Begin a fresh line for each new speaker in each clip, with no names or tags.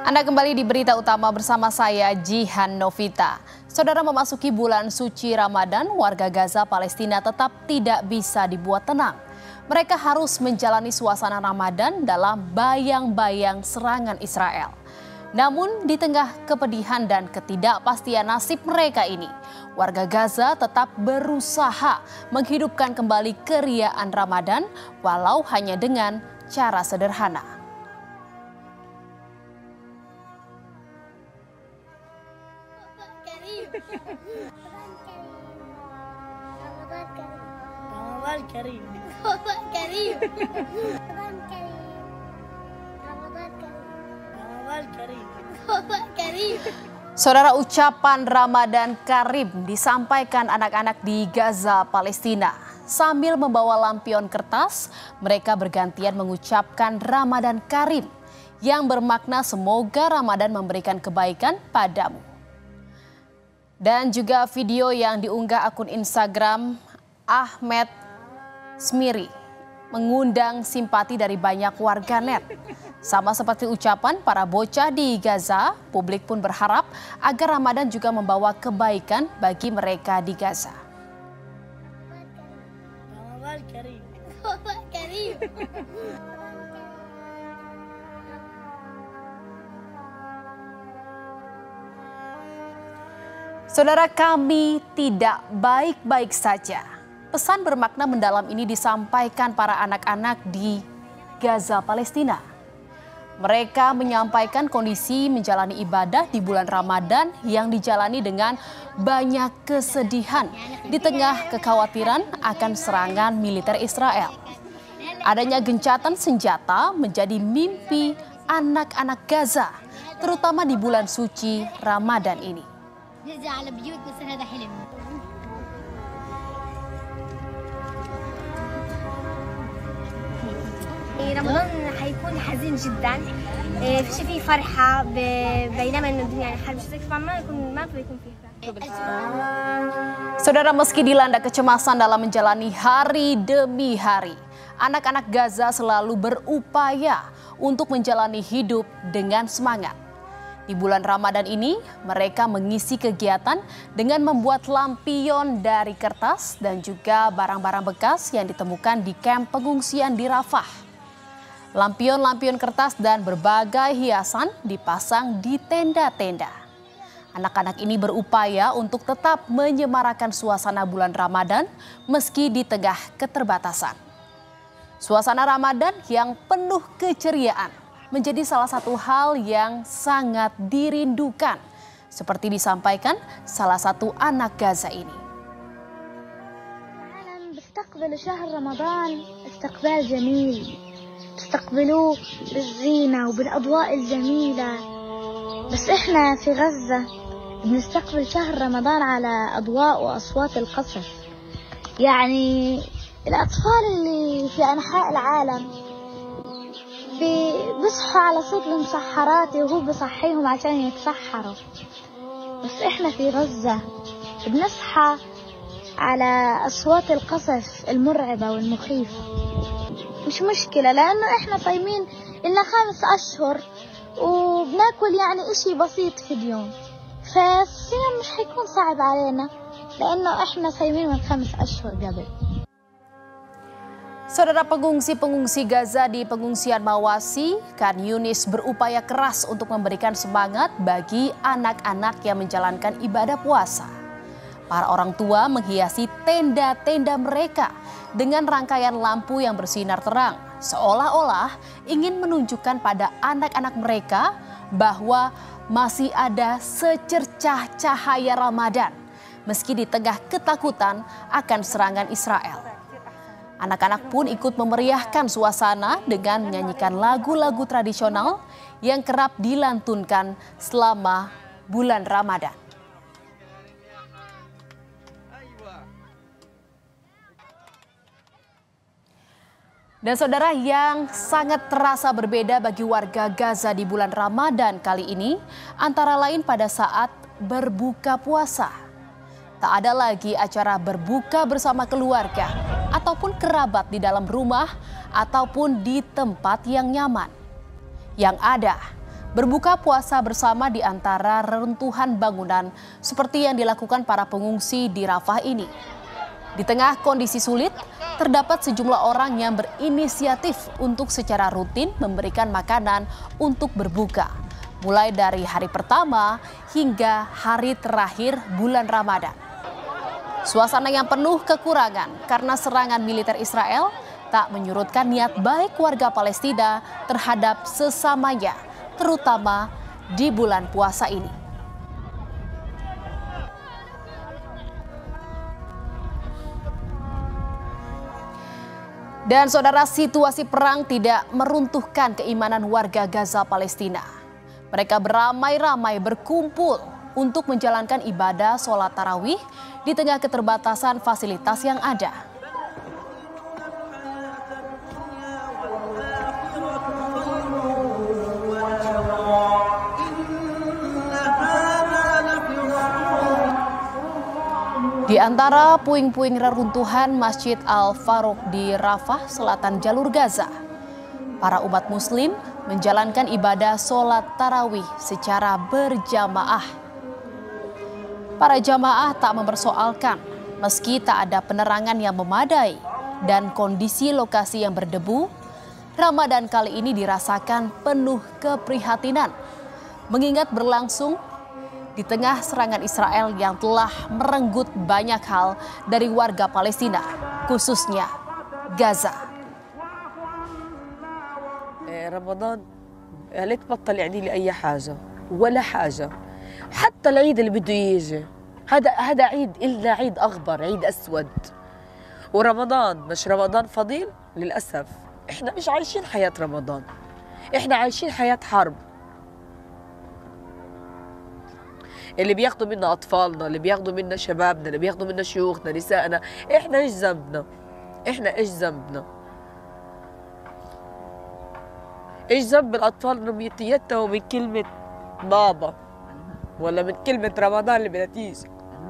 Anda kembali di berita utama bersama saya Jihan Novita. Saudara, memasuki bulan suci Ramadan, warga Gaza Palestina tetap tidak bisa dibuat tenang. Mereka harus menjalani suasana Ramadan dalam bayang-bayang serangan Israel. Namun di tengah kepedihan dan ketidakpastian nasib mereka ini, warga Gaza tetap berusaha menghidupkan kembali keriaan Ramadan walau hanya dengan cara sederhana.
رمضان كريم
رمضان كريم
رمضان كريم
رمضان كريم.
Saudara, ucapan Ramadan Karim disampaikan anak-anak di Gaza, Palestina. Sambil membawa lampion kertas, mereka bergantian mengucapkan Ramadan Karim yang bermakna semoga Ramadan memberikan kebaikan padamu. Dan juga video yang diunggah akun Instagram Ahmed Smiri mengundang simpati dari banyak warganet. Sama seperti ucapan para bocah di Gaza, publik pun berharap agar Ramadan juga membawa kebaikan bagi mereka di Gaza.
رمضان كريم
رمضان كريم.
Saudara, kami tidak baik-baik saja. Pesan bermakna mendalam ini disampaikan para anak-anak di Gaza, Palestina. Mereka menyampaikan kondisi menjalani ibadah di bulan Ramadan yang dijalani dengan banyak kesedihan di tengah kekhawatiran akan serangan militer Israel. Adanya gencatan senjata menjadi mimpi anak-anak Gaza, terutama di bulan suci Ramadan ini.
نرجع على بيوتنا صار هذا حلم. رمضان حيكون حزين جدا، فيش فيه فرحة بينما انه الدنيا يعني حرب شتى ما بيكون فيه
Saudara, meski dilanda kecemasan dalam menjalani hari demi hari, anak-anak Gaza selalu berupaya untuk menjalani hidup dengan semangat. Di bulan Ramadan ini, mereka mengisi kegiatan dengan membuat lampion dari kertas dan juga barang-barang bekas yang ditemukan di kamp pengungsian di Rafah. Lampion-lampion kertas dan berbagai hiasan dipasang di tenda-tenda. Anak-anak ini berupaya untuk tetap menyemarakan suasana bulan Ramadan meski di tengah keterbatasan. Suasana Ramadan yang penuh keceriaan menjadi salah satu hal yang sangat dirindukan, seperti disampaikan salah satu anak Gaza ini.
بيستقبلوا شهر رمضان استقبال جميل، بيستقبلوه بالزينة وبالأضواء الجميلة، بس إحنا في غزة بنستقبل شهر رمضان على أضواء وأصوات القصف. يعني الأطفال اللي في أنحاء العالم بيصحوا على صوت المسحرات وهو بصحيهم عشان يتسحروا، بس احنا في غزة بنصحى على أصوات القصف المرعبة والمخيفة. مش مشكلة لأنه احنا صايمين لنا 5 أشهر وبناكل يعني اشي بسيط في اليوم، فالصيام مش حيكون صعب علينا لأنه احنا صايمين من 5 أشهر قبل.
Saudara, pengungsi-pengungsi Gaza di pengungsian Mawasi, Khan Yunis berupaya keras untuk memberikan semangat bagi anak-anak yang menjalankan ibadah puasa. Para orang tua menghiasi tenda-tenda mereka dengan rangkaian lampu yang bersinar terang, seolah-olah ingin menunjukkan pada anak-anak mereka bahwa masih ada secercah cahaya Ramadan, meski di tengah ketakutan akan serangan Israel. Anak-anak pun ikut memeriahkan suasana dengan menyanyikan lagu-lagu tradisional yang kerap dilantunkan selama bulan Ramadan. Dan saudara, yang sangat terasa berbeda bagi warga Gaza di bulan Ramadan kali ini antara lain pada saat berbuka puasa. Tak ada lagi acara berbuka bersama keluarga ataupun kerabat di dalam rumah ataupun di tempat yang nyaman. Yang ada berbuka puasa bersama di antara reruntuhan bangunan seperti yang dilakukan para pengungsi di Rafah ini. Di tengah kondisi sulit, terdapat sejumlah orang yang berinisiatif untuk secara rutin memberikan makanan untuk berbuka, mulai dari hari pertama hingga hari terakhir bulan Ramadan. Suasana yang penuh kekurangan karena serangan militer Israel tak menyurutkan niat baik warga Palestina terhadap sesamanya, terutama di bulan puasa ini. Dan saudara, situasi perang tidak meruntuhkan keimanan warga Gaza Palestina. Mereka beramai-ramai berkumpul untuk menjalankan ibadah sholat tarawih di tengah keterbatasan fasilitas yang ada. Di antara puing-puing reruntuhan Masjid Al-Farouq di Rafah, selatan jalur Gaza, para umat muslim menjalankan ibadah sholat tarawih secara berjamaah. Para jamaah tak mempersoalkan meski tak ada penerangan yang memadai dan kondisi lokasi yang berdebu, Ramadan kali ini dirasakan penuh keprihatinan mengingat berlangsung di tengah serangan Israel yang telah merenggut banyak hal dari warga Palestina, khususnya Gaza.
رمضان لا تبطل يعني لي أي حاجة ولا حاجة، حتى العيد اللي بده يجي هذا عيد إلنا عيد أغبر، عيد أسود. ورمضان مش رمضان فضيل للأسف. إحنا مش عايشين حياة رمضان، إحنا عايشين حياة حرب. اللي بياخدوا منا أطفالنا، اللي بياخدوا منا شبابنا، اللي بياخدوا منا شيوخنا، نسائنا، إحنا إيش ذنبنا؟ إحنا إيش ذنبنا؟ إيش ذنب الأطفال إنهم يتيتموا من كلمة بابا ولا من كلمة رمضان اللي بدها تيجي؟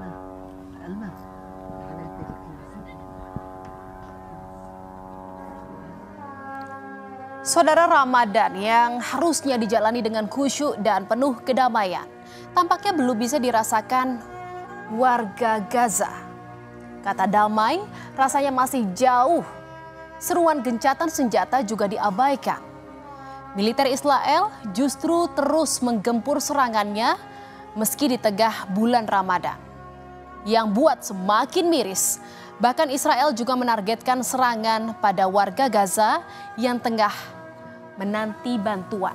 Saudara, Ramadan yang harusnya dijalani dengan khusyuk dan penuh kedamaian tampaknya belum bisa dirasakan warga Gaza. Kata damai rasanya masih jauh. Seruan gencatan senjata juga diabaikan. Militer Israel justru terus menggempur serangannya meski di tengah bulan Ramadan. Yang buat semakin miris, bahkan Israel juga menargetkan serangan pada warga Gaza yang tengah menanti bantuan.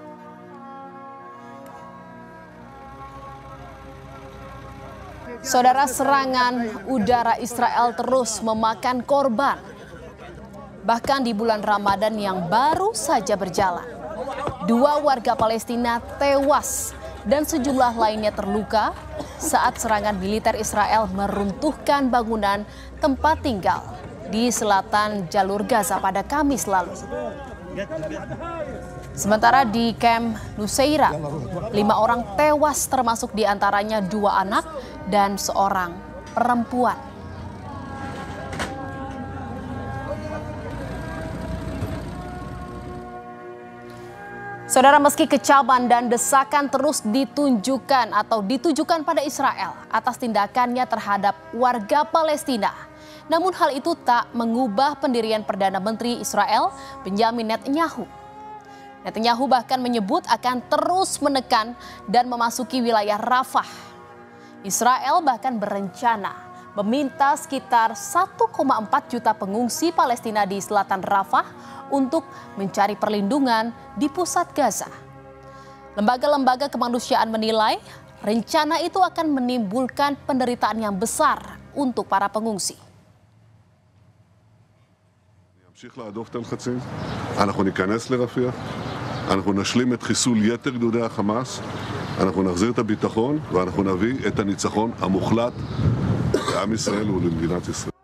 Saudara, serangan udara Israel terus memakan korban. Bahkan di bulan Ramadan yang baru saja berjalan, 2 warga Palestina tewas dan sejumlah lainnya terluka saat serangan militer Israel meruntuhkan bangunan tempat tinggal di selatan jalur Gaza pada Kamis lalu. Sementara di Camp Nuseirat, 5 orang tewas termasuk diantaranya 2 anak dan seorang perempuan. Saudara, meski kecaman dan desakan terus ditujukan pada Israel atas tindakannya terhadap warga Palestina, namun hal itu tak mengubah pendirian Perdana Menteri Israel Benjamin Netanyahu. Netanyahu bahkan menyebut akan terus menekan dan memasuki wilayah Rafah. Israel bahkan berencana meminta sekitar 1,4 juta pengungsi Palestina di selatan Rafah untuk mencari perlindungan di pusat Gaza. Lembaga-lembaga kemanusiaan menilai rencana itu akan menimbulkan penderitaan yang besar untuk para pengungsi.
נמשיך להדוף את הלחצים, אנחנו ניכנס לרפיח, אנחנו נשלים את חיסול יתר גדודי החמאס, אנחנו נחזיר את הביטחון ואנחנו נביא את הניצחון המוחלט לעם ישראל ולמדינת ישראל.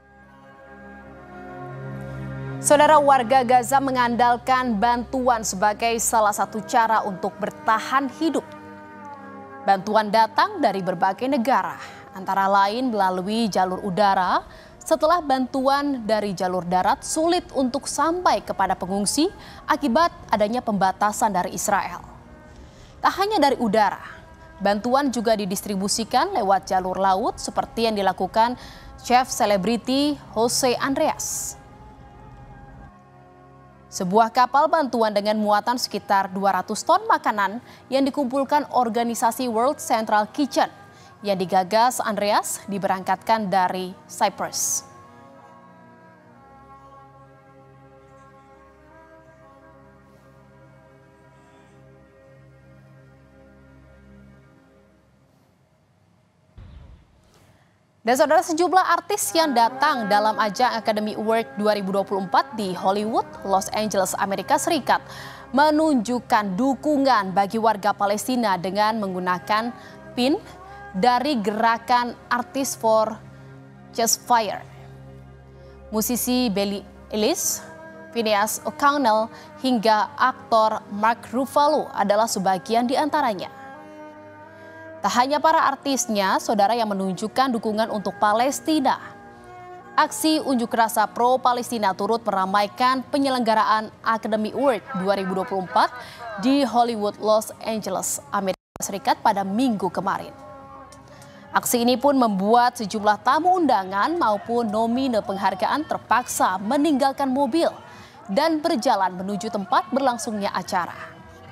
Saudara, warga Gaza mengandalkan bantuan sebagai salah satu cara untuk bertahan hidup. Bantuan datang dari berbagai negara, antara lain melalui jalur udara, setelah bantuan dari jalur darat sulit untuk sampai kepada pengungsi akibat adanya pembatasan dari Israel. Tak hanya dari udara, bantuan juga didistribusikan lewat jalur laut seperti yang dilakukan chef selebriti Jose Andreas. Sebuah kapal bantuan dengan muatan sekitar 200 ton makanan yang dikumpulkan organisasi World Central Kitchen yang digagas Andreas diberangkatkan dari Cyprus. Dan saudara, sejumlah artis yang datang dalam ajang Academy Award 2024 di Hollywood, Los Angeles, Amerika Serikat menunjukkan dukungan bagi warga Palestina dengan menggunakan pin dari gerakan Artists for Ceasefire. Musisi Billie Eilish, Phineas O'Connell hingga aktor Mark Ruffalo adalah sebagian di antaranya. Tak hanya para artisnya, saudara, yang menunjukkan dukungan untuk Palestina. Aksi unjuk rasa pro-Palestina turut meramaikan penyelenggaraan Academy Award 2024 di Hollywood, Los Angeles, Amerika Serikat pada Minggu kemarin. Aksi ini pun membuat sejumlah tamu undangan maupun nomine penghargaan terpaksa meninggalkan mobil dan berjalan menuju tempat berlangsungnya acara.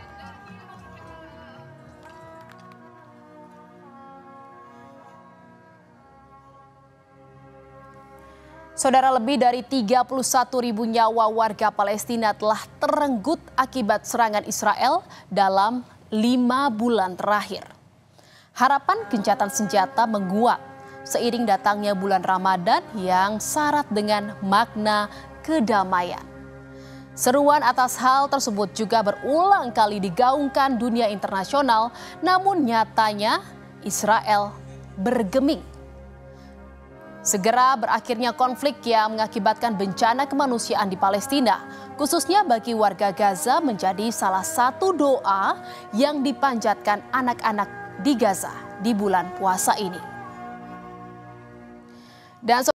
Saudara, lebih dari 31.000 nyawa warga Palestina telah terenggut akibat serangan Israel dalam 5 bulan terakhir. Harapan gencatan senjata menguat seiring datangnya bulan Ramadan yang syarat dengan makna kedamaian. Seruan atas hal tersebut juga berulang kali digaungkan dunia internasional, namun nyatanya Israel bergeming. Segera berakhirnya konflik yang mengakibatkan bencana kemanusiaan di Palestina, khususnya bagi warga Gaza, menjadi salah satu doa yang dipanjatkan anak-anak di Gaza di bulan puasa ini. Dan